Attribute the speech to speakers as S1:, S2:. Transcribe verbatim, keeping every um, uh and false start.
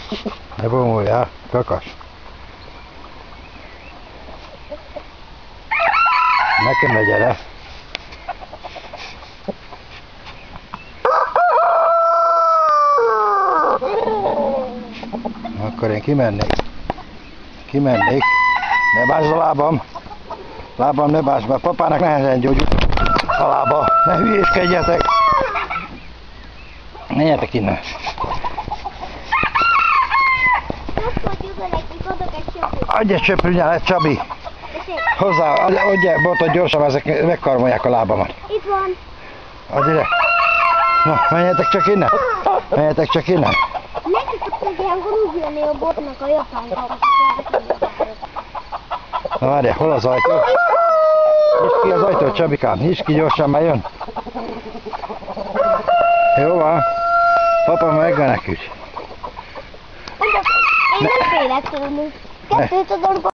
S1: Ne bumuljál, kakas. Nekem ne gyere. Akkor én kimennék. Kimennék. Ne básd a lábam. Lábam ne básd, mert papának nehezen gyógyul a lába. Ne hülyéskedjetek. Menjetek innen. Adj egy söprűnyelet, Csabi. Hozzá, adj egy botot gyorsan, ezek megkarmolják a lábamat.
S2: Itt van.
S1: Adj ide. Na, menjetek csak innen. Menjetek csak innen.
S2: Nekik tudnak ilyenkor úgy jönni a botnak a japánkára.
S1: Na várjál, hol az ajtó? Nyisd ki az ajtót, Csabikám, nyisd ki gyorsan, mert jön. Jó van. Papa megmenekült.
S2: Én nem félek tőlük. Kettőt adok.